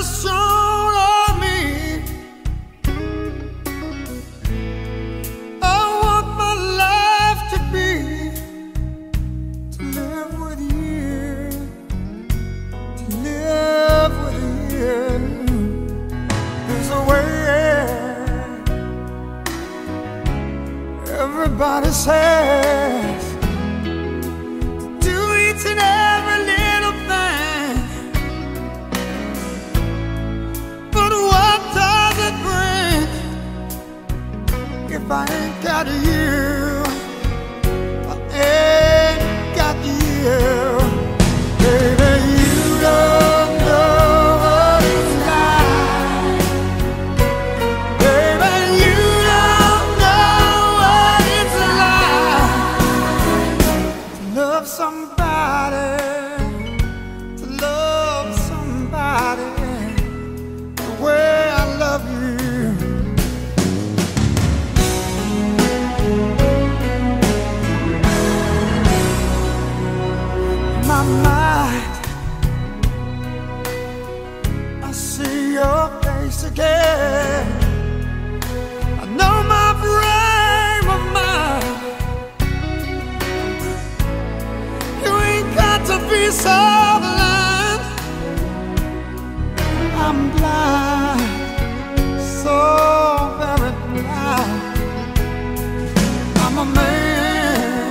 shown on me. I want my life to be to live with you, to live with you. There's a way everybody says to do each and every little thing, but what does it bring if I ain't got you? I ain't got you. Baby, you don't know what it's like. Baby, you don't know what it's like to love somebody, to love somebody the way I love you. In my mind, I see your face again. I know my frame of mind. You ain't got to be so blind. I'm blind, so very blind. I'm a man.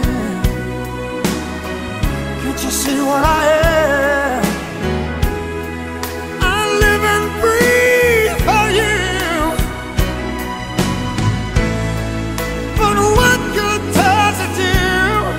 Can't you see what I am? I live and breathe for you. But what good does it do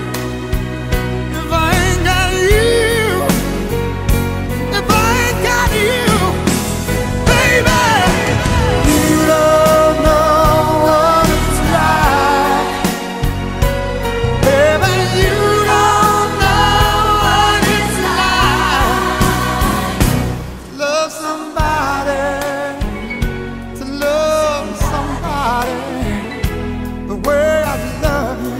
if I ain't got you? If I ain't got you, baby, you don't know what it's like. Baby, you don't know what it's like to love somebody, to love somebody the way I love you.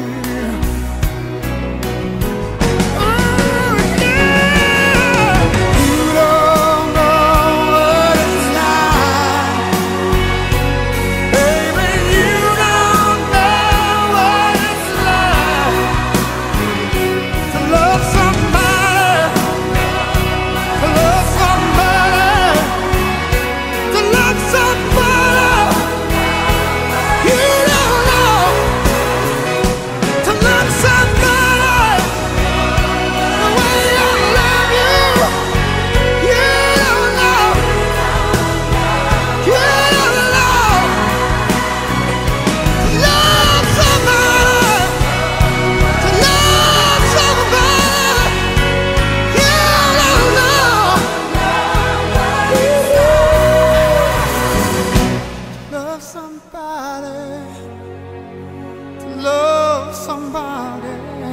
Oh, yeah. You don't know what it's like. Baby, you don't know what it's like to love somebody, to love somebody, to love somebody. You don't know to love somebody the way I love you. You don't know. You don't know to love somebody, to love somebody. You don't know. Love somebody, to love somebody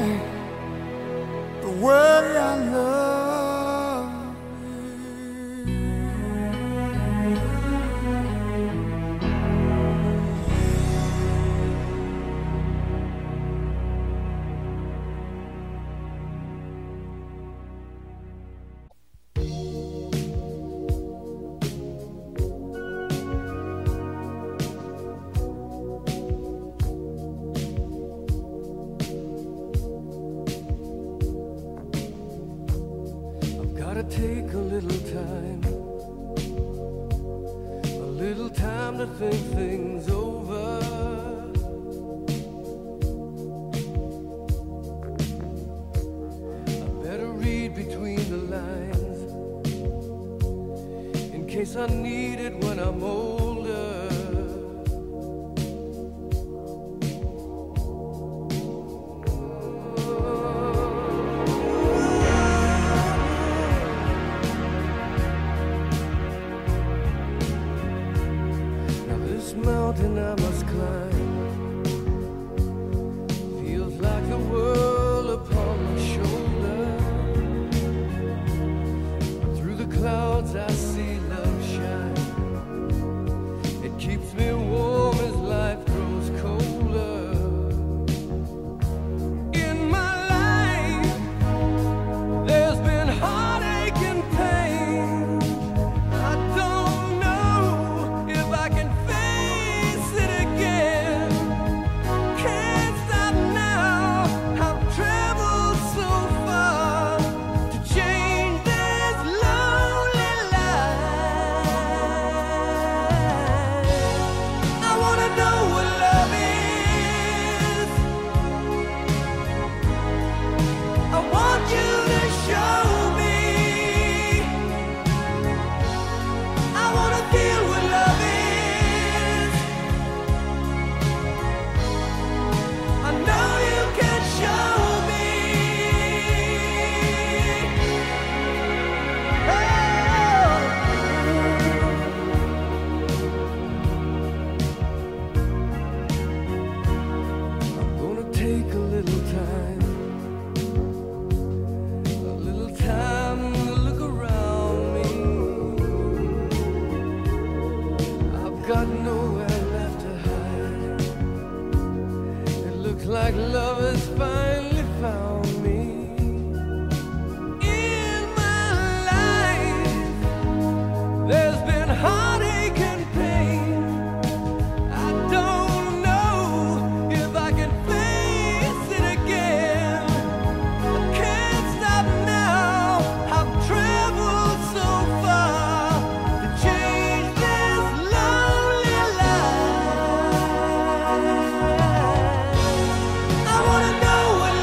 the way I love you. I've gotta take a little time to think things over. I better read between the lines in case I need it when I'm older. Mountain I must climb feels like the world upon my shoulder. Through the clouds I see love shine. It keeps got nowhere left to hide. It looks like love has finally found me. In my life, there's been heartache and pain. I don't know if I can face it again. I can't stop now. I've traveled so far to change this lonely life. I wanna know what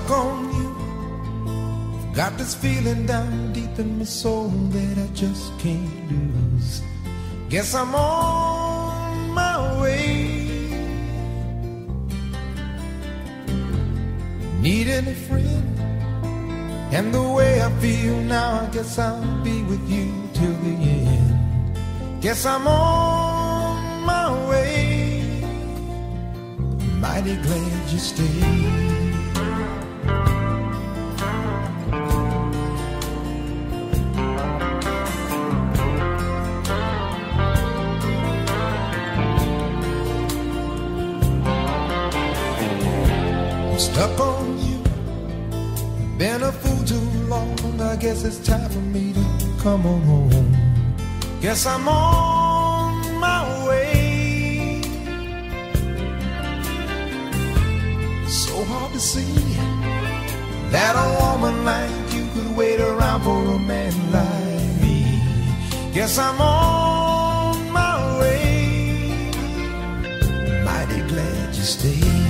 stuck on you. Got this feeling down deep in my soul that I just can't lose. Guess I'm on my way. Needing a friend, and the way I feel now, I guess I'll be with you till the end. Guess I'm on my way. Mighty glad you stayed. Stuck on you, been a fool too long. I guess it's time for me to come on home. Guess I'm on my way. So hard to see that a woman like you could wait around for a man like me. Guess I'm on my way. Mighty glad you stayed.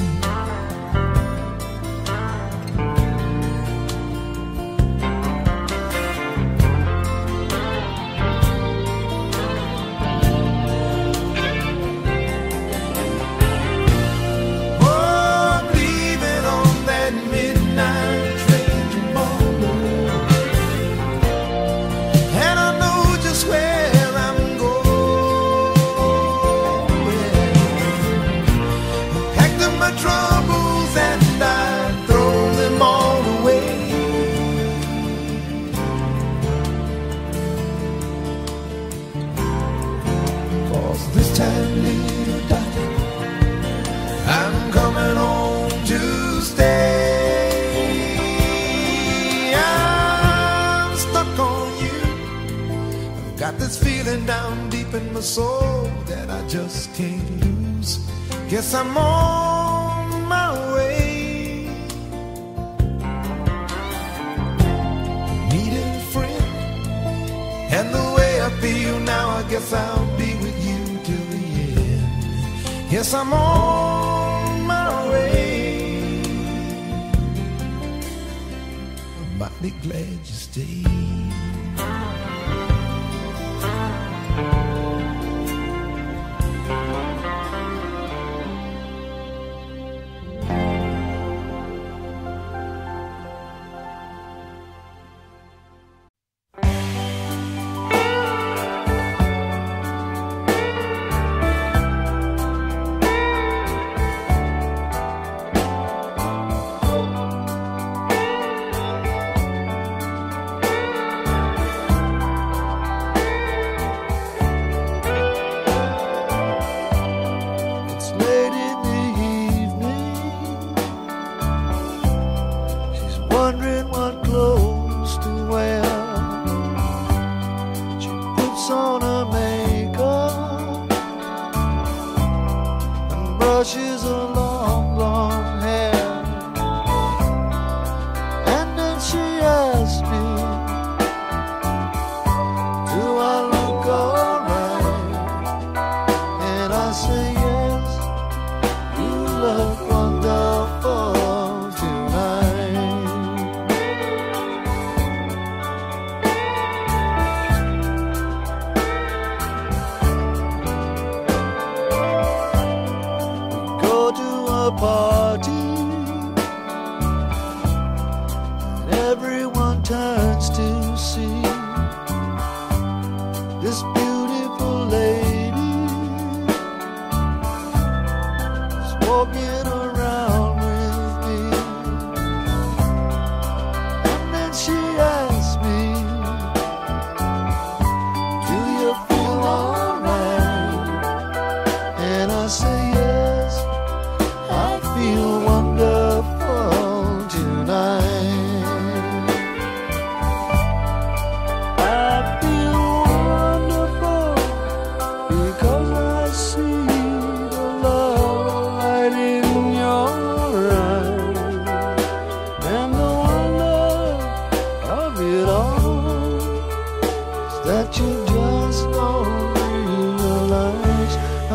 Down deep in my soul that I just can't lose. Guess I'm on my way. Needing a friend, and the way I feel now, I guess I'll be with you till the end. Yes, I'm on my way. I'm mighty glad you stayed.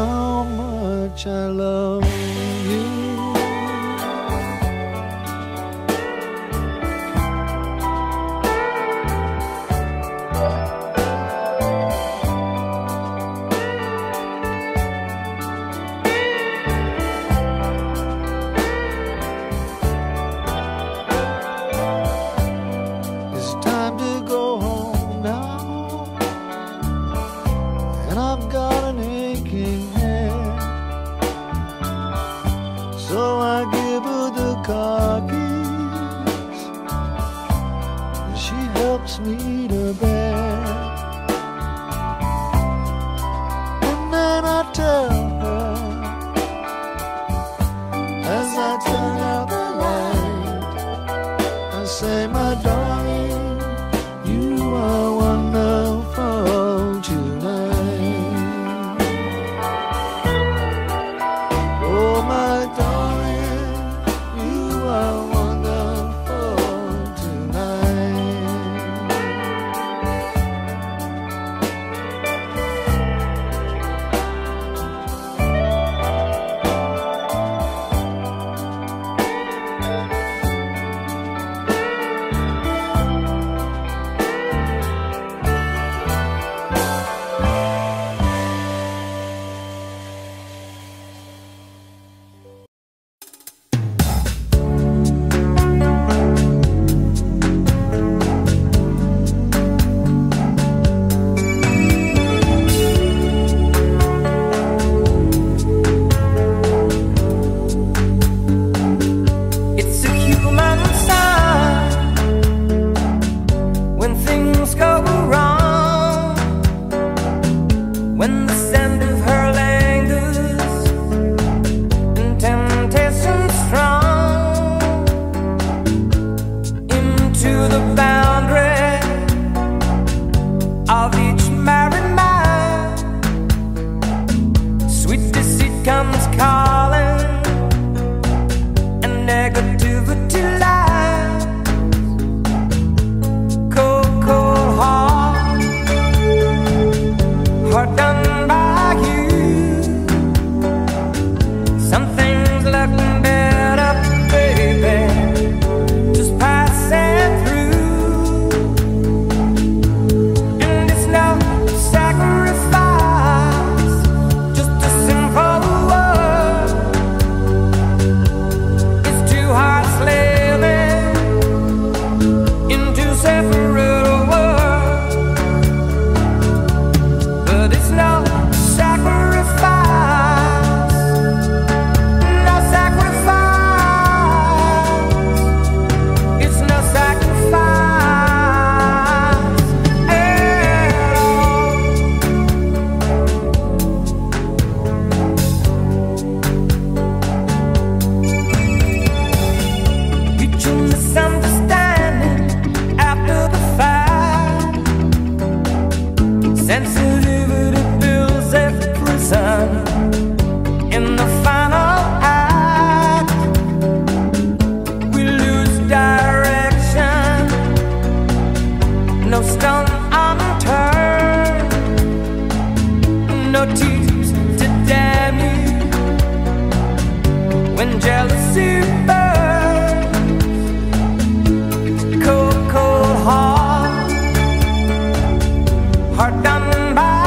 I love you. car keys, she helps me to bed. And then I tell her, as I turn out the light, I say, my darling, you are wonderful tonight. Oh, my darling, you are wonderful tonight. Heart done by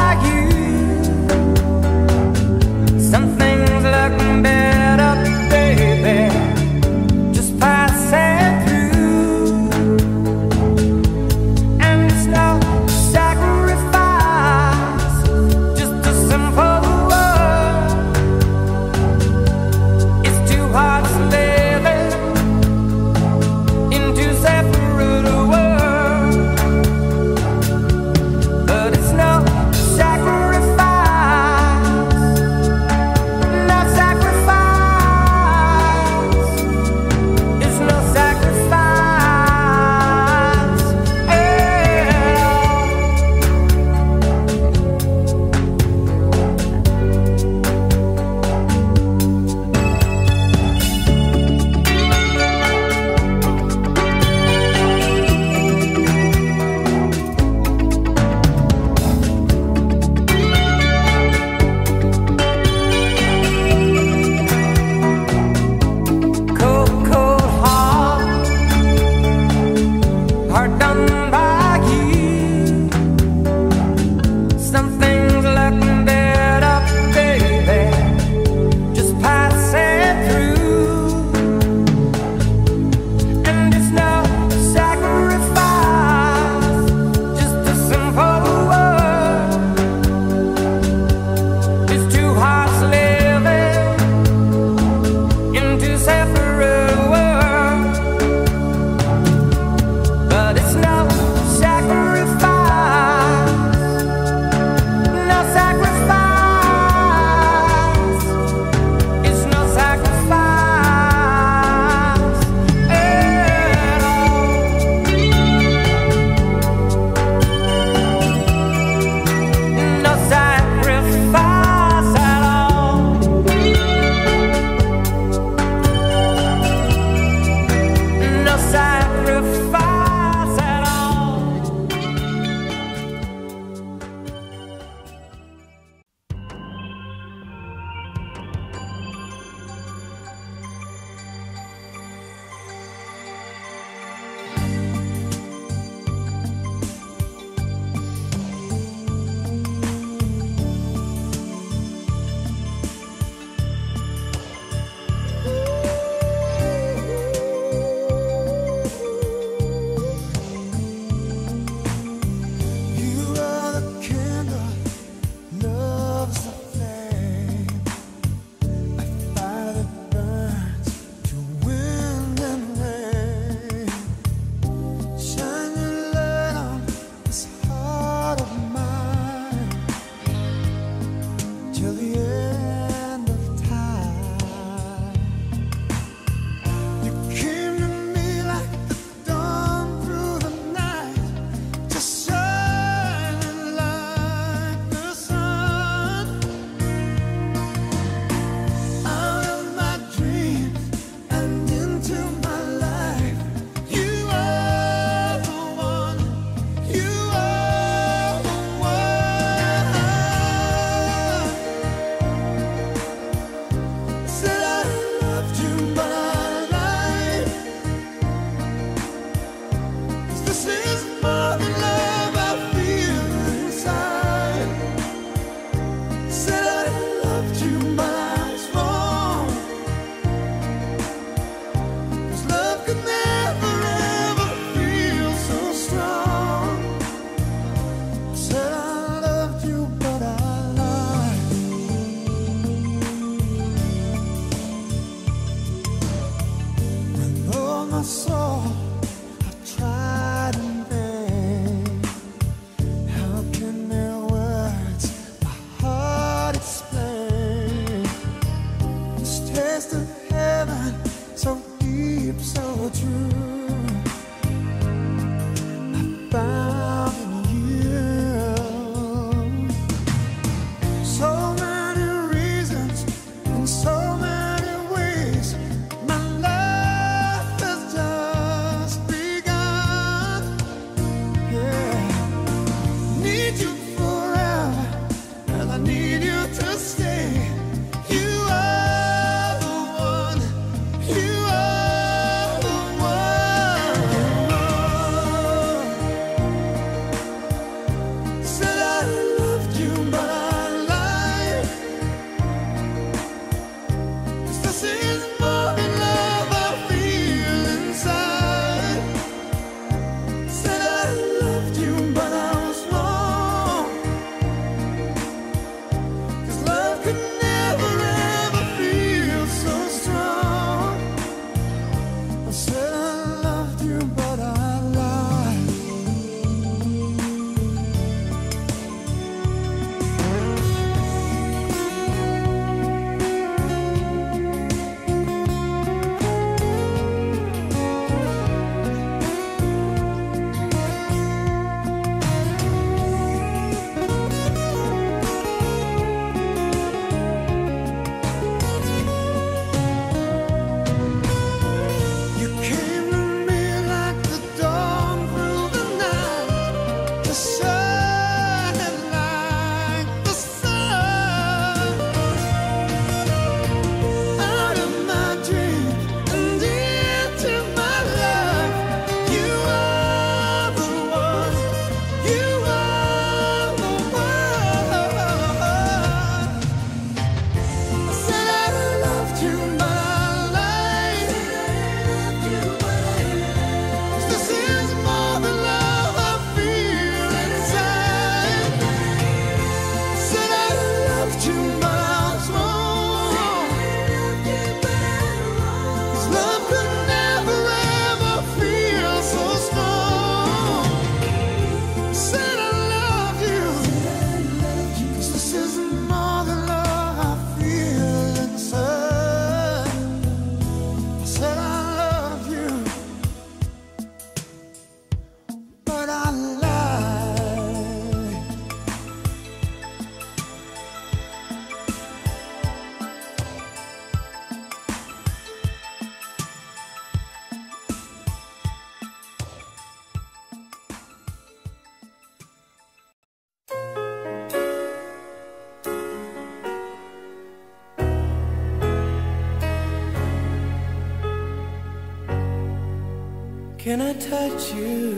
Can I touch you?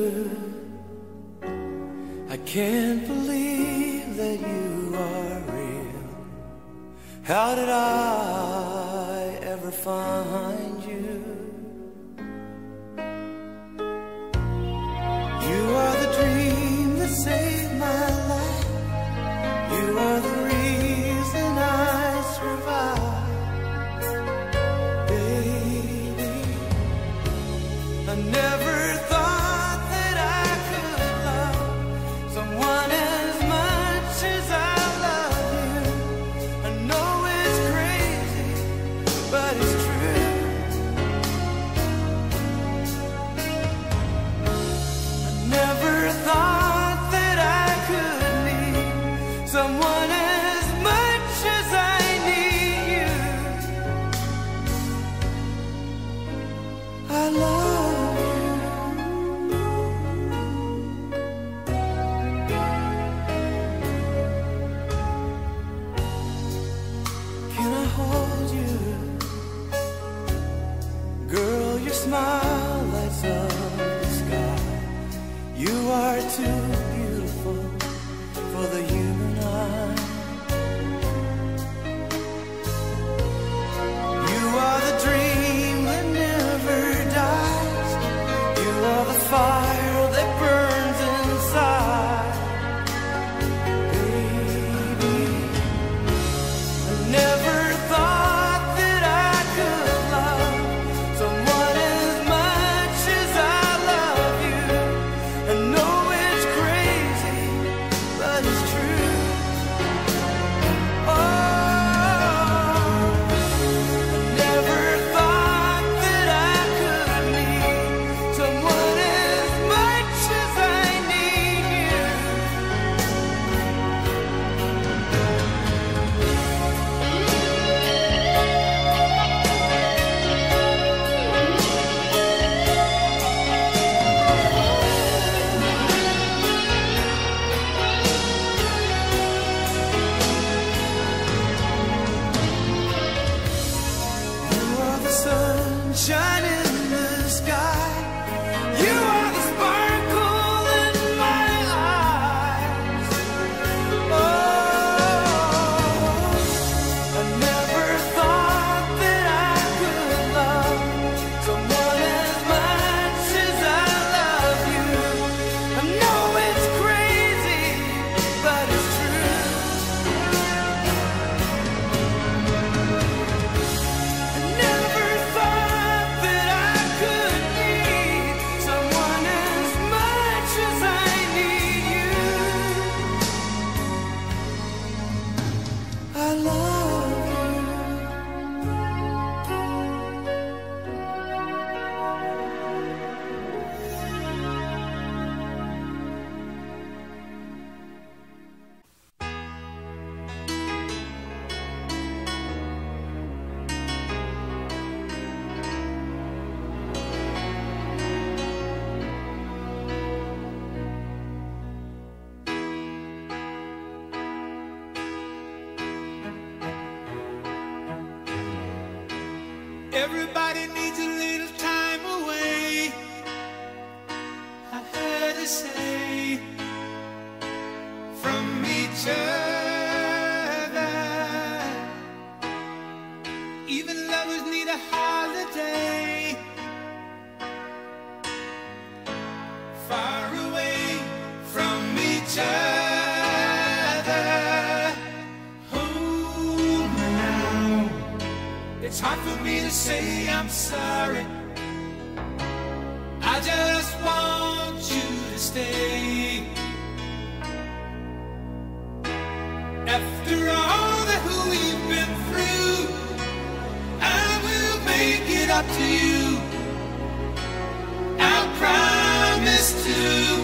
I can't believe that you are real. How did I ever find you? You are the dream that saved my life. You are the reason I survive. Baby, I never thought that I could love someone as much as I love you. I know it's crazy, but it's true. I never thought that I could need someone as much as I need you. I love you. Can I hold you? Girl, your smile lights up the sky. You are too beautiful for the human eye. You are the dream that never dies. You are the fire that burns inside. Baby, I never thought that I could love someone as much as I love you. I know it's crazy, but it's true. Oh, I never thought that I could need someone as much as I need you. You are the sunshine in the sky. You are the sparkle in my eyes. Oh, I never thought that I could love someone as much as I love you. I know it's crazy, but it's true. I never thought that I could need someone as much as I need you. I love you. Everybody needs a little time away, I heard her say, from each other. Even lovers need a holiday, far away from each other. Hold me now. It's hard for me to say I'm sorry. I just want you to stay. After all that we've been through, I will make it up to you. I promise to.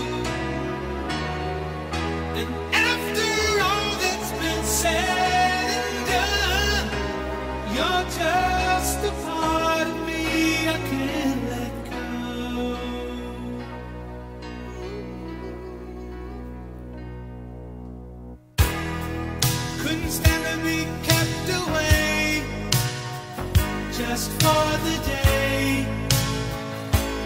And after all that's been said and done, you're just a part of me I can't let go. Couldn't stand to be kept away just for the day.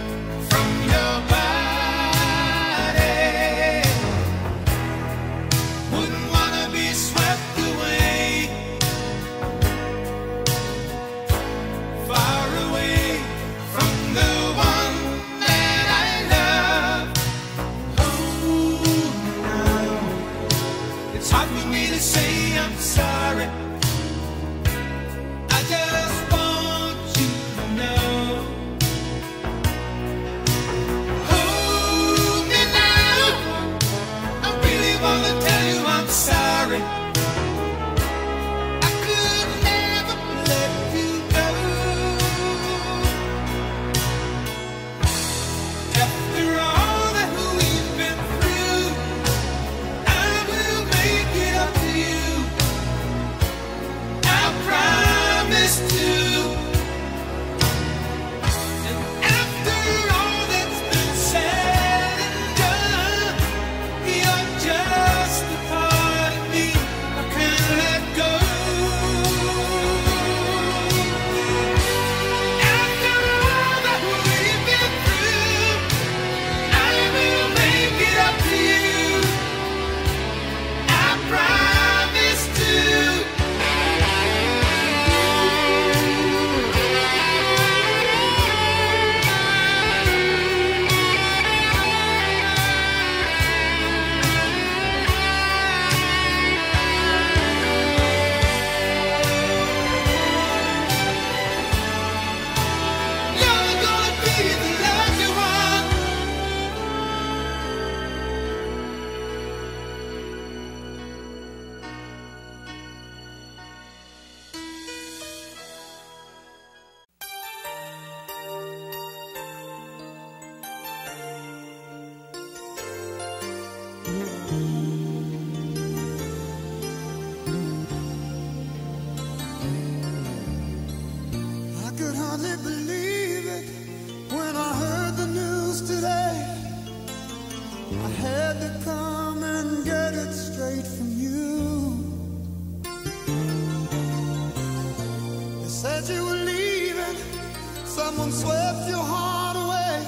Someone swept your heart away.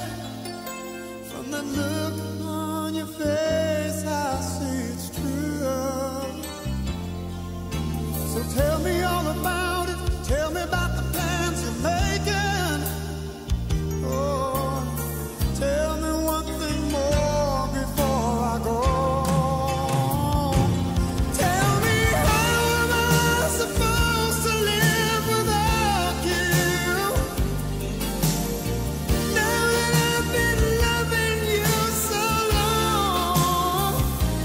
From that look on your face, I see it's true. So tell me all about it. Tell me about the plans you're making. Oh, tell me one thing more before I go. Tell me, how am I supposed to live without you? Now that I've been loving you so long,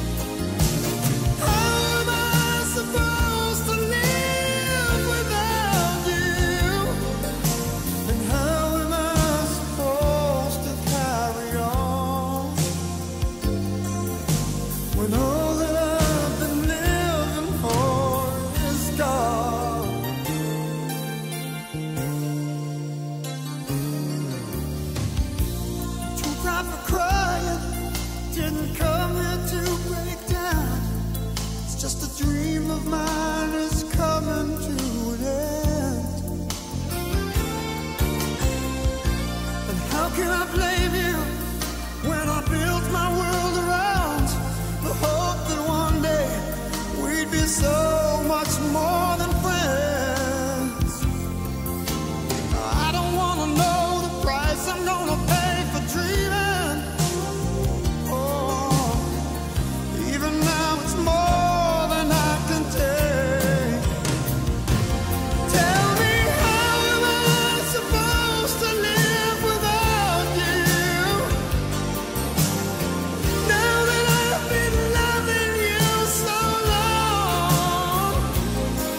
how am I supposed to live without you? And how am I supposed to carry on when all that I've been living for is gone? Too proud for crying, didn't come here to break down. It's just a dream of mine is coming to an end. And how can I blame you when I built my world around the hope that one day we'd be so much more than friends? I don't want to know the price I'm gonna pay for dreaming. Oh, even now it's more than I can take. Tell me, how am I supposed to live without you? Now that I've been loving you so long,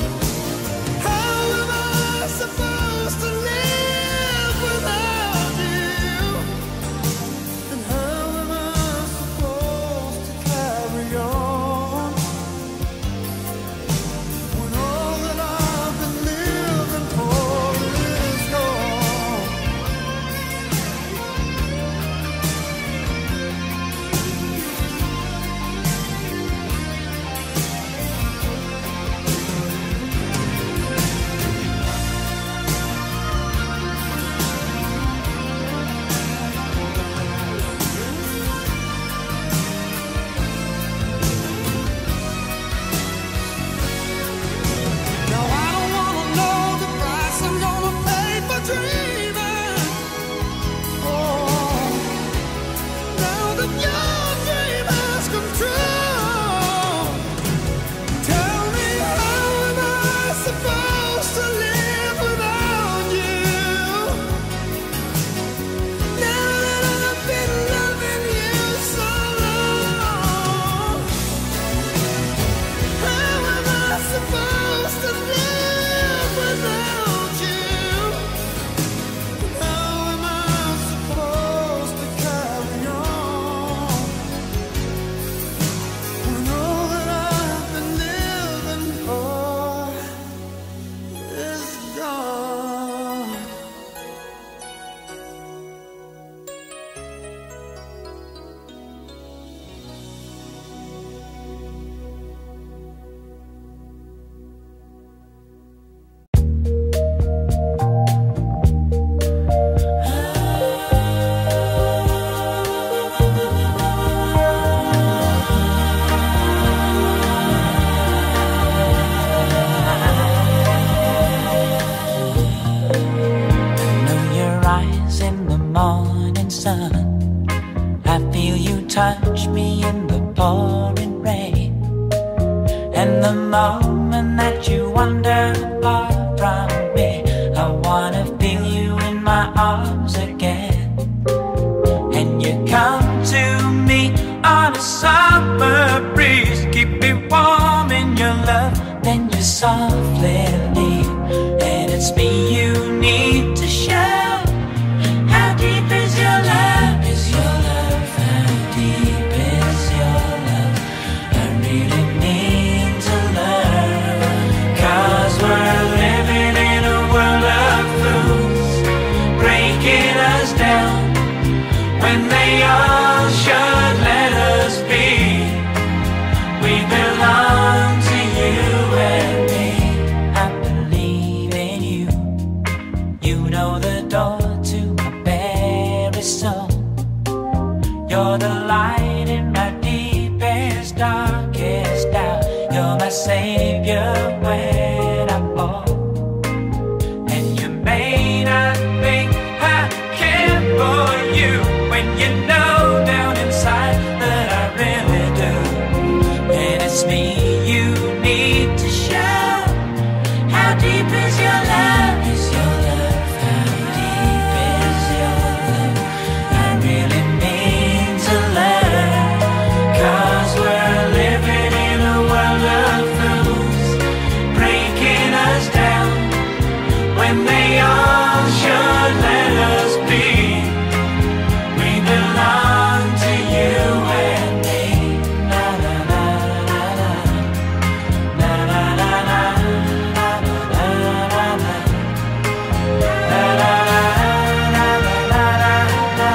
And the moment that you wander far from me, I wanna feel you in my arms again. And you come to me on a summer breeze, keep me warm in your love, then you softly leave. And it's me you need to show. How deep is your love? Is your love? How deep is your love? I really need to learn. 'Cause we're living in a world of fools, breaking us down when they all should let us be. We belong to you and me. I believe in you. You know the door to my very soul. You're the light in my deepest, darkest doubt. You're my savior when I fall. And you may not think I care for you, when you know down inside that I really do. And it's me you need to show. How deep is your love? Is your love? How deep is your love? I really need to learn. 'Cause we're living in a world of fools, breaking us down when they all should let us be. We belong to you and me. Na na na na na. Na na na na. Na na na na na. Na na na na na na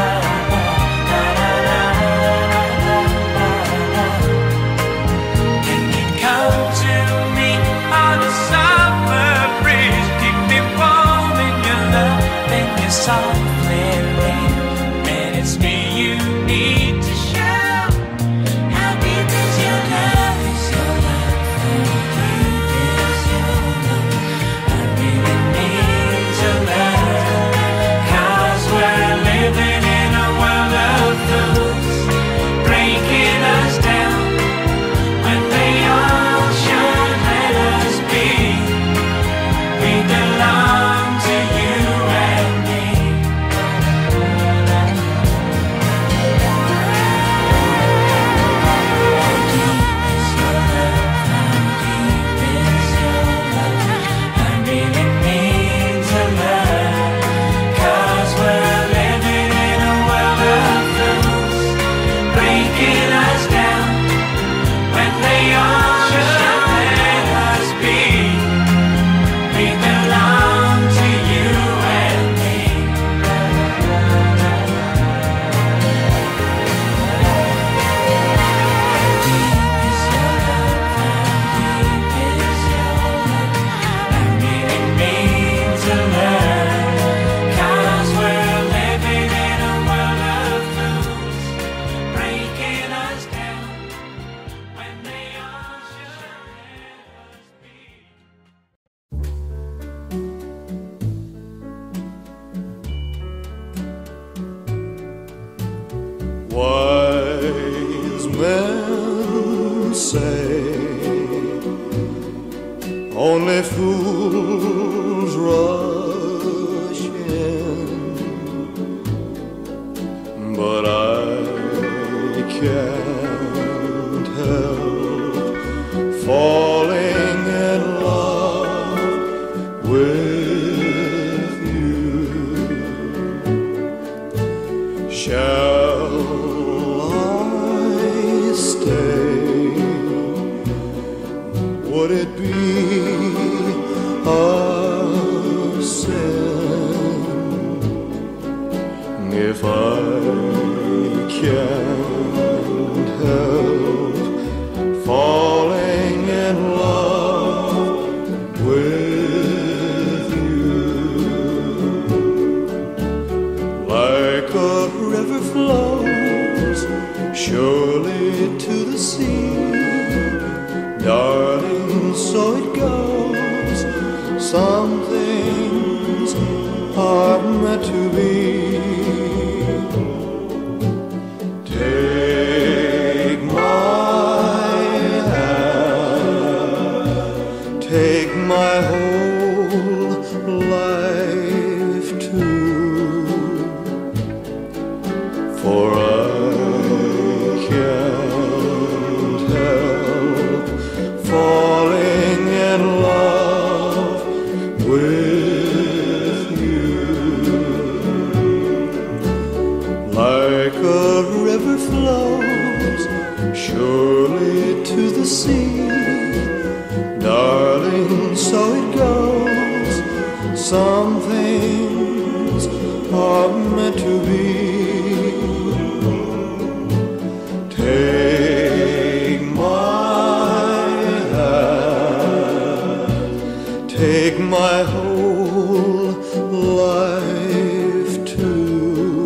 na. And you come to me on a summer breeze, keep me warm in your love, then you softly leave. And it's me you need to show. How deep is your love? Is your love? How deep is your love? I really need to learn. 'Cause we're living in a world of fools, breaking us down when they all should let us be. We belong to you and me. How deep is your love? How deep is your love? I really need to learn. 'Cause we're living in a world of fools, breaking us down when they all should let us be. We belong to you and me. How deep is your love? How deep is your love? I really need to learn. 'Cause we're living in a world of fools, breaking us down when they all should let us be. Wise men say only fools rush in, but I can't help falling in love with you. Shall I stay? Would it be a sin if I can't help falling in love with you? Like a river flows surely to the sea, darling, so it goes. Some things are meant to be. Take my hand, my whole life too, for I can't help falling in love with you. Like a river flows surely to the sea, darling, so it goes. Some things are meant to be. Take my hand, take my whole life too,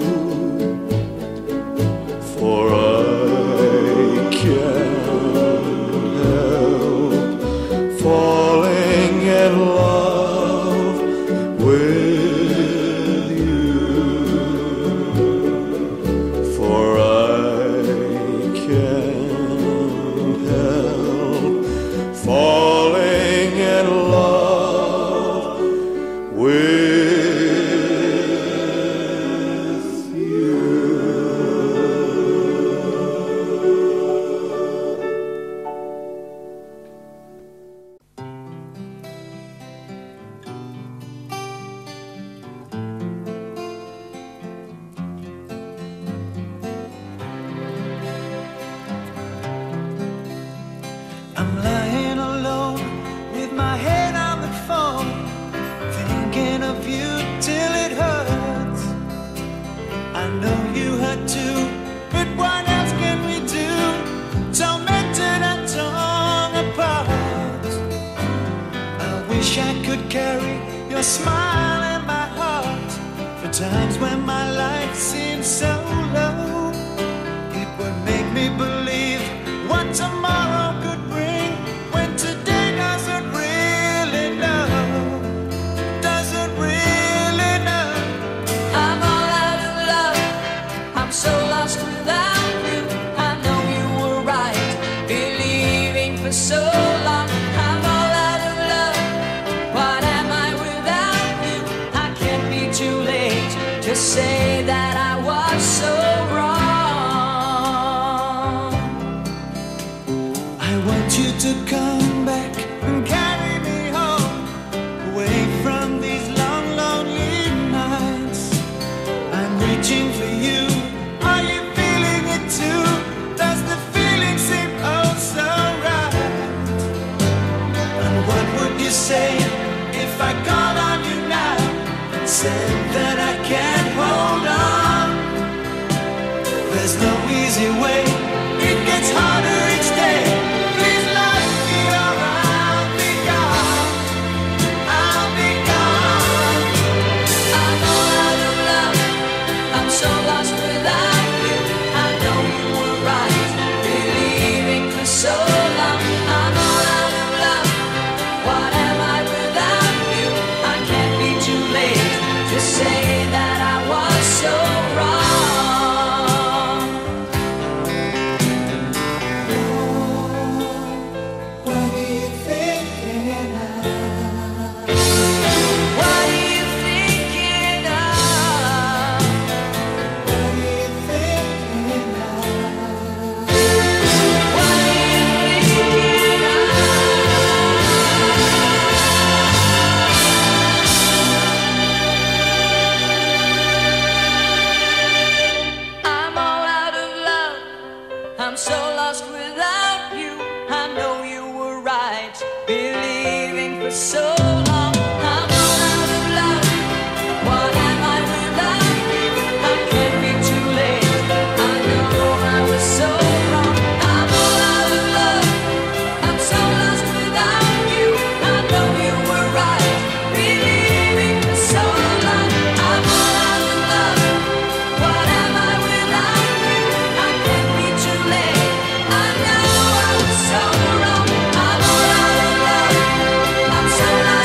for I can't help falling in love with you, for I can't help falling in love with you. I'm lying alone with my head on the phone, thinking of you till it hurts. I know you hurt too, but what else can we do? Tormented and torn apart. I wish I could carry your smile in my heart for times when my life seems so low. It would make me believe what tomorrow could bring, when today doesn't really know, doesn't really know. I'm all out of love, I'm so lost without you. I know you were right, believing for so long. I'm all out of love, what am I without you? I can't be too late to say that I was so wrong. I want you to come back and carry me home, away from these long, lonely nights. I'm reaching for you, are you feeling it too? Does the feeling seem oh so right? And what would you say if I called on you now and said that I can't hold on? There's no easy way, it gets harder each day. Please let me or I'll be gone, I'll be gone. I'm all out of love, I'm so lost without you. I know you were right, believing for so long. I'm all out of love, what am I without you? I can't be too late to say that I was so wrong. What are you thinking of? What are you thinking of? What are you thinking of? What are you thinking of? I'm all out of love, I'm so lost without you. I know you were right, believing for so long. I'm all out of love, what am I without you? I can't be too late, I know I was so wrong. I'm all out of love, I'm so lost without you. I know you were right, believing for so long. I'm all out of love, what am I without you? I can't be too late, I know I was so wrong. I'm all out of love, I'm so lost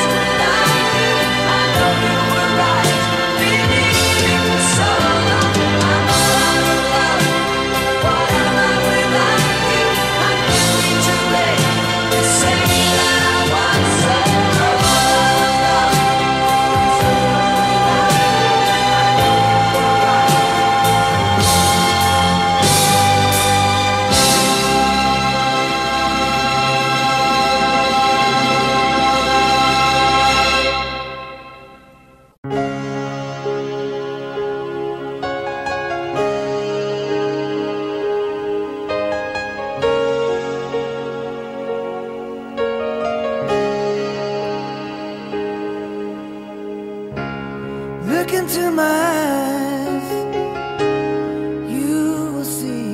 eyes, you will see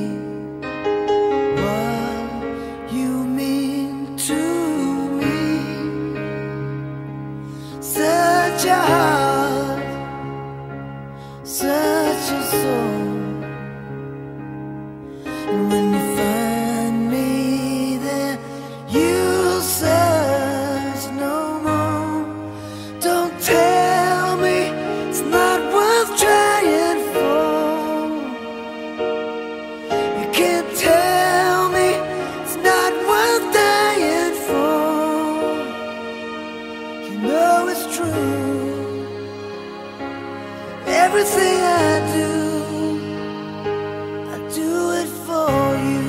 what you mean to me. Such a heart, such a soul. And when you find me there, you'll search no more. Don't tell me it's not worth trying for. You can't tell me it's not worth dying for. You know it's true. Everything I do it for you.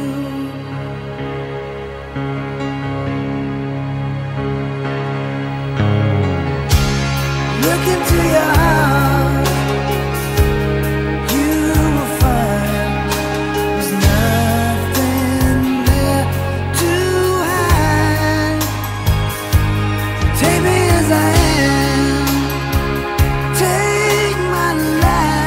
Look into your heart, you will find there's nothing there to hide. Take me as I am, take my life.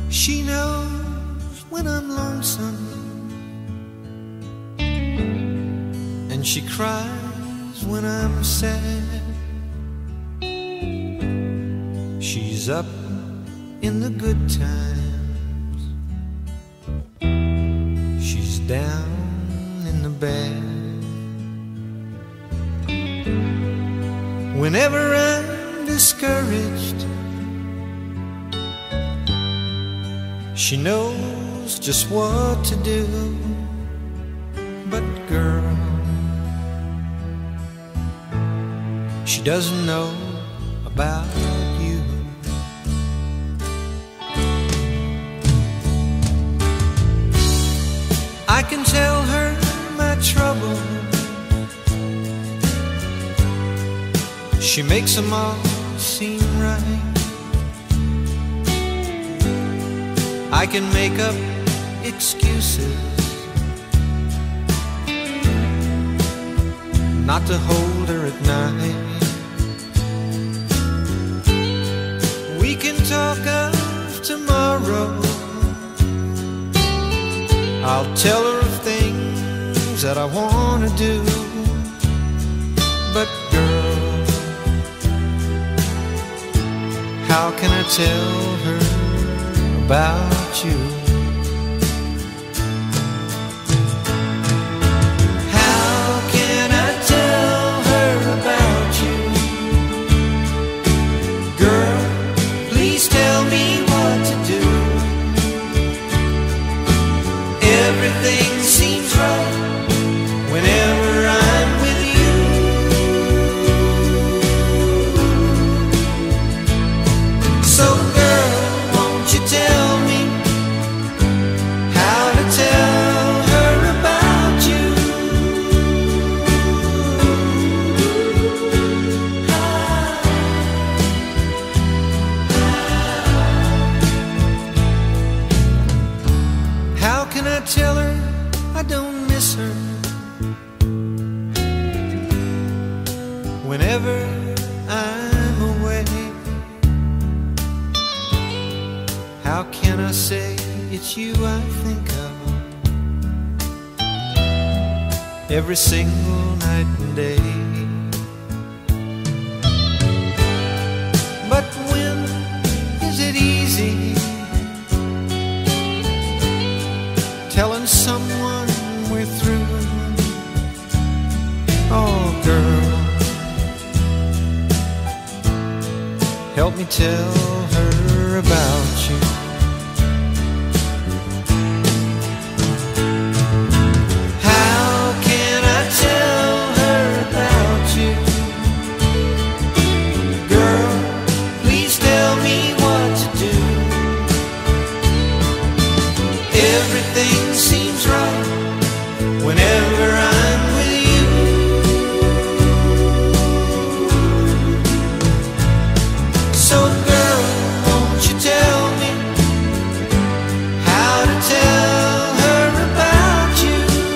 She knows when I'm lonesome, and she cries when I'm sad. She's up in the good times, she's down in the bad. Whenever I'm discouraged, she knows just what to do. But girl, she doesn't know about you. I can tell her my trouble, she makes them all seem right. I can make up excuses not to hold her at night. We can talk of tomorrow, I'll tell her of things that I want to do. But girl, how can I tell her about you? How can I tell her about you? Girl, please tell me what to do. Everything seems right whenever I'm with you. So girl, won't you tell me how to tell her about you? How can I tell her I don't miss her whenever I'm away? How can I say it's you I think of every single night and day? But when is it easy telling someone we're through? Oh girl, help me tell her about you. How can I tell her about you? Girl, please tell me what to do. Everything seems right whenever I'm with you. So girl, won't you tell me how to tell her about you?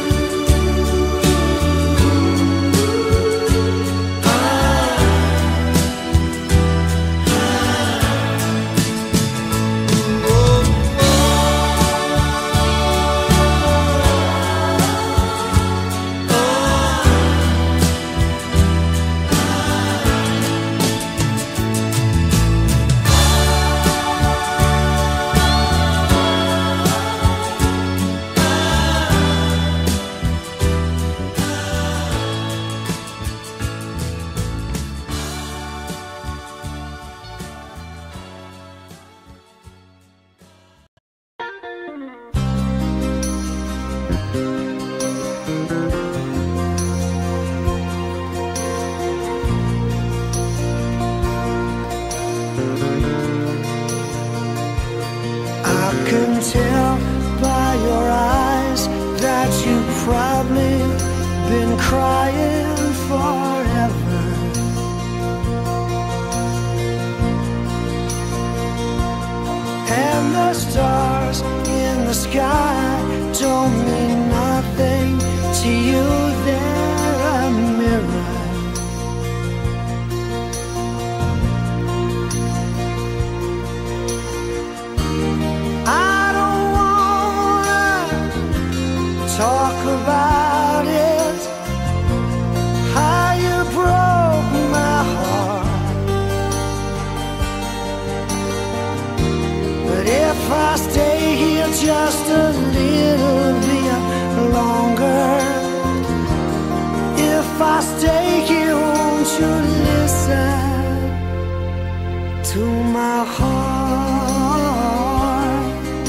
I can tell by your eyes that you've probably been crying forever. And the stars in the sky don't mean nothing to you. They're a mirror. I stay here just a little bit longer, if I stay here, won't you listen to my heart?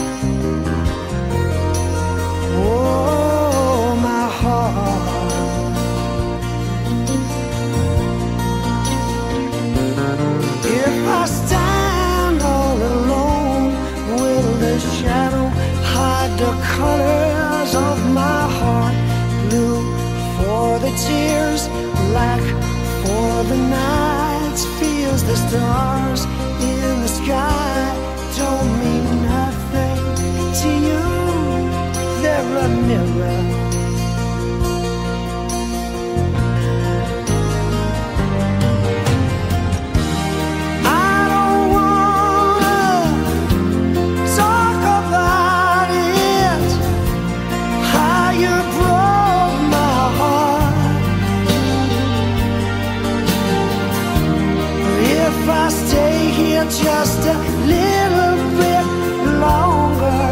Oh, my heart. If I stand all alone, will the shadow hide the colors of my heart? Blue for the tears, black for the nights, feels the stars in the sky don't mean nothing to you. They're a mirror. I don't wanna talk about it, how you broke my heart. If I stay here just a little bit longer,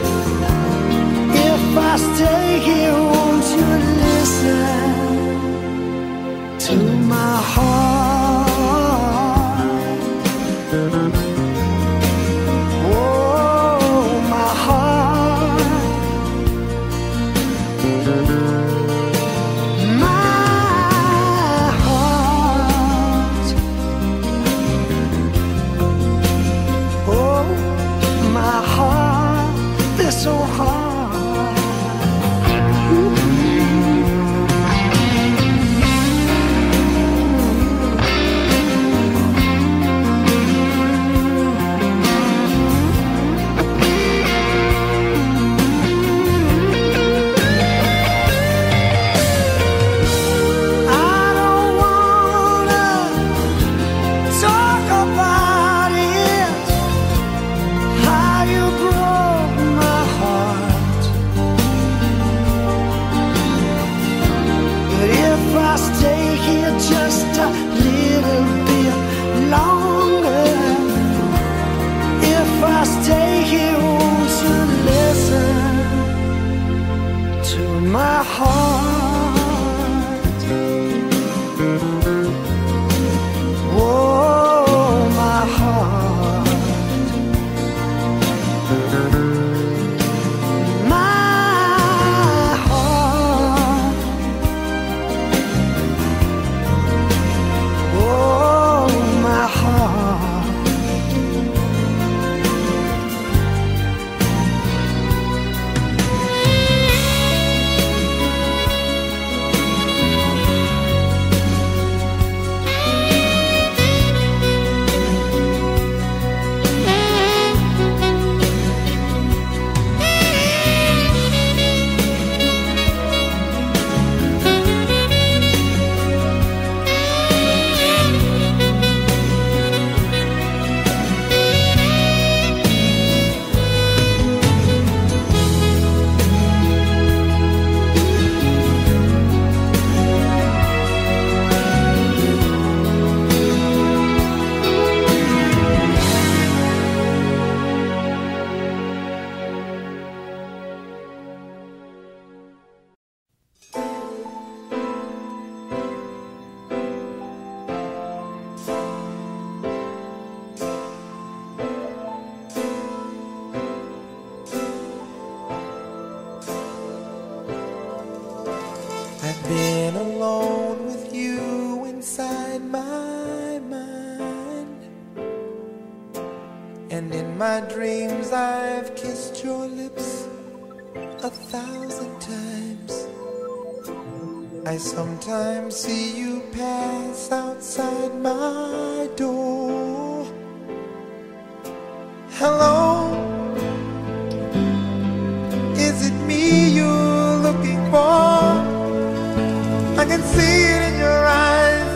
if I stay here, won't you listen to my heart? Oh, my heart. My heart. Oh, my heart is so hard. I don't wanna talk about it, how you broke my heart. But if I stay here just a little bit longer, if I stay here, won't you listen to my heart? Oh, my heart. My heart. Oh, my heart. I've been alone with you inside my mind, and in my dreams I've kissed your lips 1,000 times. I sometimes see you pass outside my door. Hello, is it me you're looking for? I can see it in your eyes,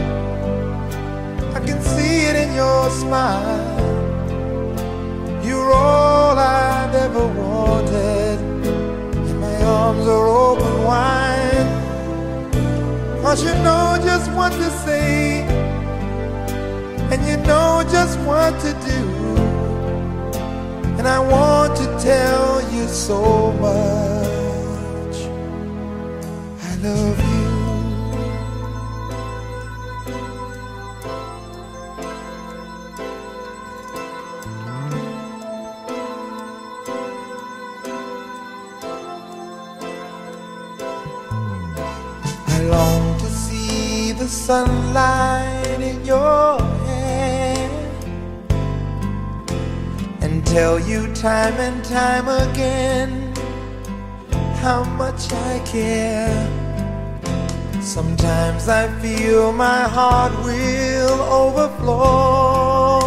I can see it in your smile. You're all I've ever wanted, and my arms are open wide. 'Cause you know just what to say, and you know just what to do. And and I want to tell you so much. I love you. I long to see the sunlight in your hair and tell you time and time again how much I care. Sometimes I feel my heart will overflow.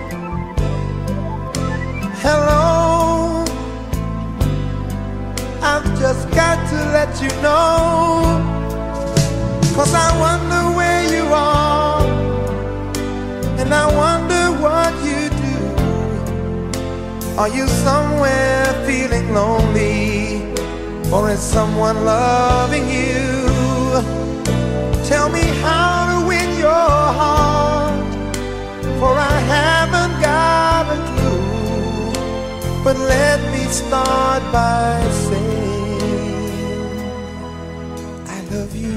Hello, I've just got to let you know, 'cause I wonder where you are, and I wonder what you do. Are you somewhere feeling lonely, or is someone loving you? Tell me how to win your heart, for I haven't got a clue. But let me start by saying I love you.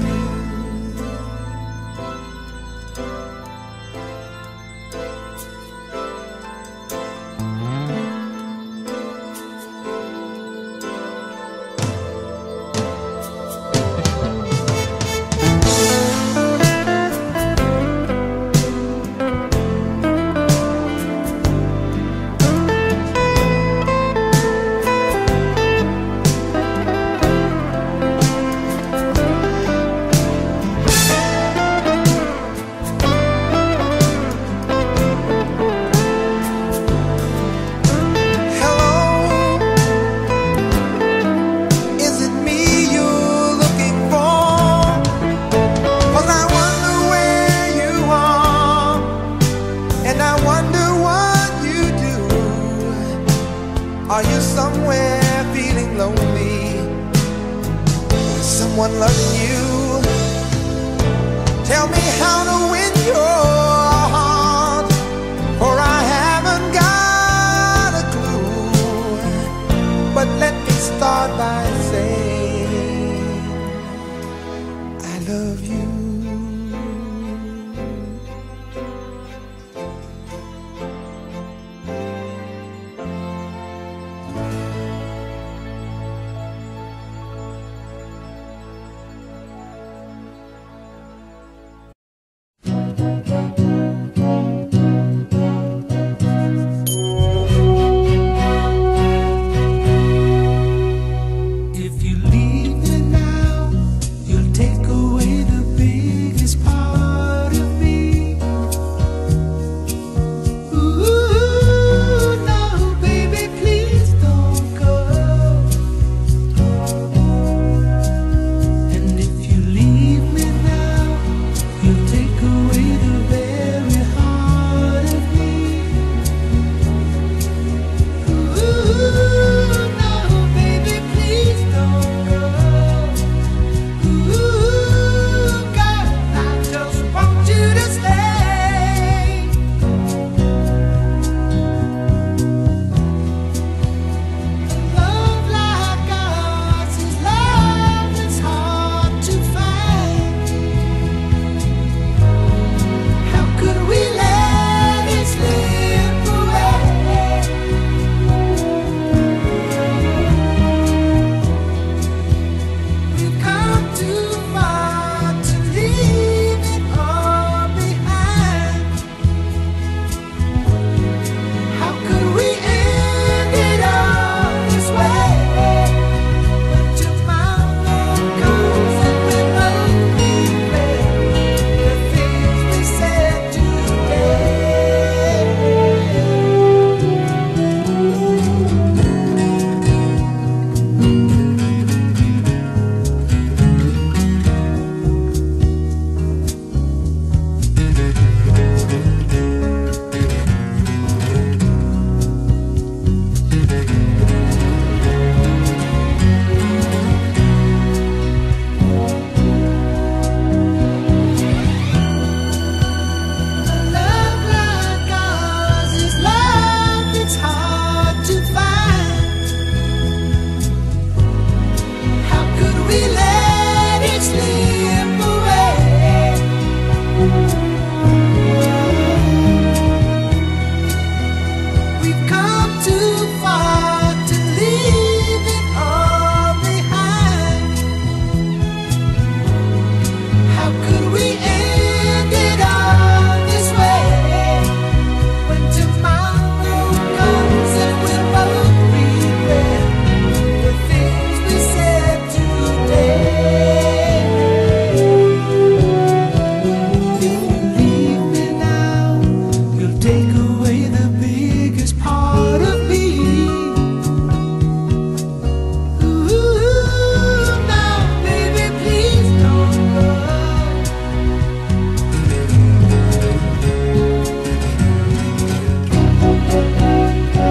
Are you somewhere feeling lonely? Is someone loving you? Tell me how to win your heart, for I haven't got a clue. But let me start by saying I love you.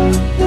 love.